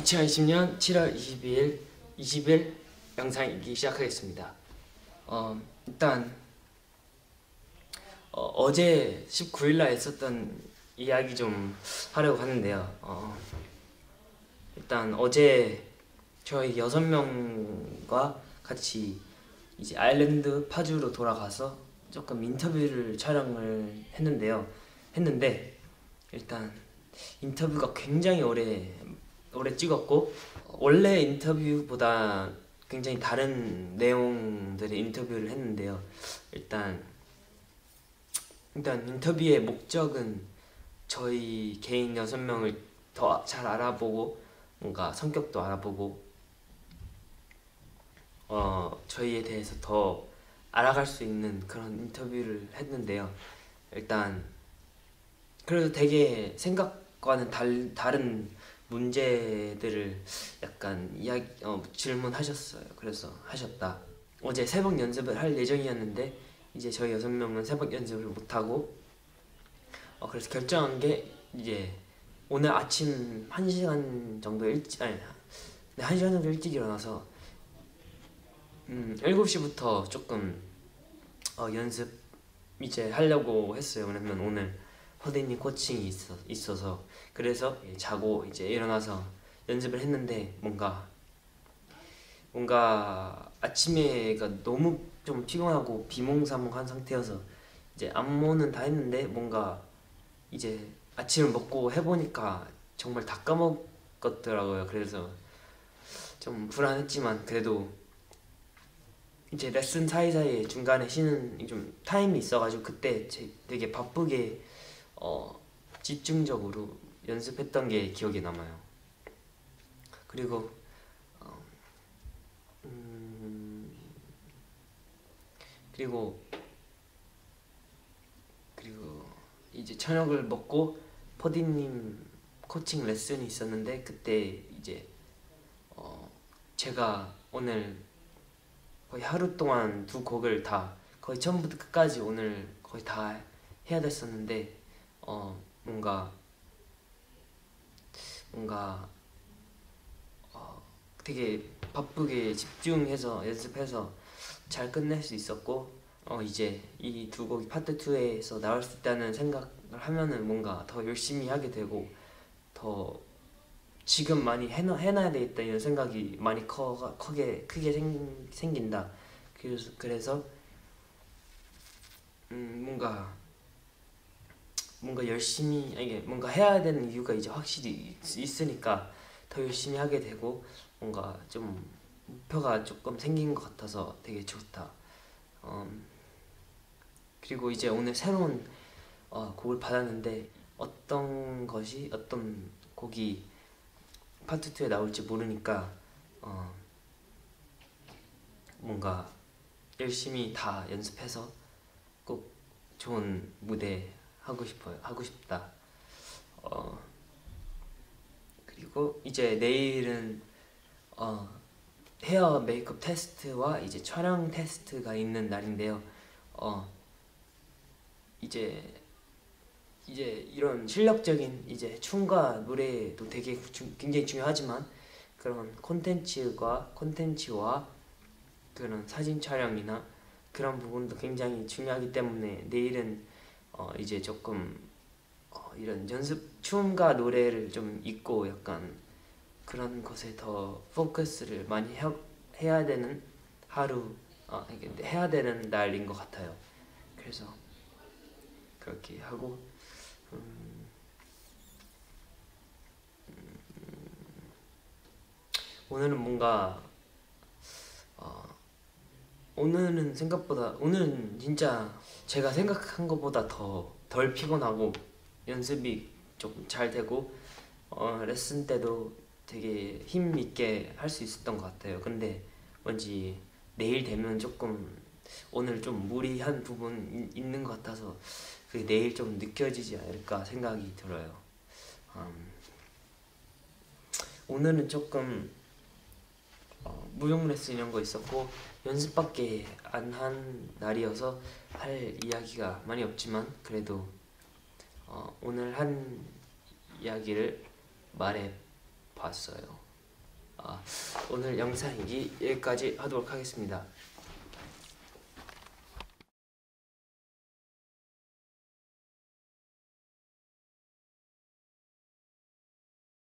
2020년 7월 20일 영상이기 시작하겠습니다. 일단 어제 19일날 있었던 이야기 좀 하려고 하는데요. 일단 어제 저희 6명과 같이 이제 아일랜드 파주로 돌아가서 조금 인터뷰를 촬영을 했는데 일단 인터뷰가 굉장히 오래 찍었고, 원래 인터뷰보다 굉장히 다른 내용들의 인터뷰를 했는데요. 일단 인터뷰의 목적은 저희 개인 6명을 더 잘 알아보고 뭔가 성격도 알아보고 저희에 대해서 더 알아갈 수 있는 그런 인터뷰를 했는데요. 일단 그래도 되게 생각과는 다른 문제들을 약간 질문하셨어요. 그래서 하셨다. 어제 새벽 연습을 할 예정이었는데 이제 저희 6명은 새벽 연습을 못하고 그래서 결정한 게 이제 오늘 아침 1시간 정도 일찍 1시간 정도 일찍 일어나서 7시부터 조금 연습 이제 하려고 했어요. 왜냐면 오늘 허디님 코칭이 있어서 그래서 자고 이제 일어나서 연습을 했는데 뭔가 아침에가 너무 좀 피곤하고 비몽사몽한 상태여서 이제 안무는 다 했는데 뭔가 이제 아침을 먹고 해보니까 정말 다 까먹었더라고요. 그래서 좀 불안했지만 그래도 이제 레슨 사이사이에 중간에 쉬는 좀 타임이 있어가지고 그때 되게 바쁘게 집중적으로 연습했던 게 기억에 남아요. 그리고 이제 저녁을 먹고 퍼디님 코칭 레슨이 있었는데 그때 이제 제가 오늘 거의 하루 동안 2곡을 다 거의 처음부터 끝까지 오늘 거의 다 해야 됐었는데 뭔가 되게 바쁘게 집중해서 연습해서 잘 끝낼 수 있었고 이제 이 2곡이 파트 2에서 나올 수 있다는 생각을 하면은 뭔가 더 열심히 하게 되고 더 지금 많이 해놔야 되겠다 이런 생각이 많이 크게 생긴다. 그래서 뭔가 열심히 이게 뭔가 해야 되는 이유가 이제 확실히 있으니까 더 열심히 하게 되고 뭔가 좀 목표가 조금 생긴 것 같아서 되게 좋다. 그리고 이제 오늘 새로운 곡을 받았는데 어떤 곡이 파트 2에 나올지 모르니까 뭔가 열심히 다 연습해서 꼭 좋은 무대 하고 싶다. 그리고 이제 내일은 헤어 메이크업 테스트와 이제 촬영 테스트가 있는 날인데요. 이제 이런 실력적인 이제 춤과 노래도 되게 굉장히 중요하지만 그런 콘텐츠와 그런 사진 촬영이나 그런 부분도 굉장히 중요하기 때문에 내일은 이제 조금 이런 연습 춤과 노래를 좀 잊고 약간 그런 것에 더 포커스를 많이 해야 되는 해야 되는 날인 것 같아요. 그래서 그렇게 하고 오늘은 뭔가 오늘은 진짜 제가 생각한 것보다 덜 피곤하고 연습이 좀 잘 되고 레슨 때도 되게 힘 있게 할 수 있었던 것 같아요. 근데 왠지 내일 되면 조금 오늘 좀 무리한 부분 있는 것 같아서 그게 내일 좀 느껴지지 않을까 생각이 들어요. 오늘은 조금 무용 레슨 이런 거 있었고 연습밖에 안 한 날이어서 할 이야기가 많이 없지만 그래도 오늘 한 이야기를 말해 봤어요. 오늘 영상 여기까지 하도록 하겠습니다.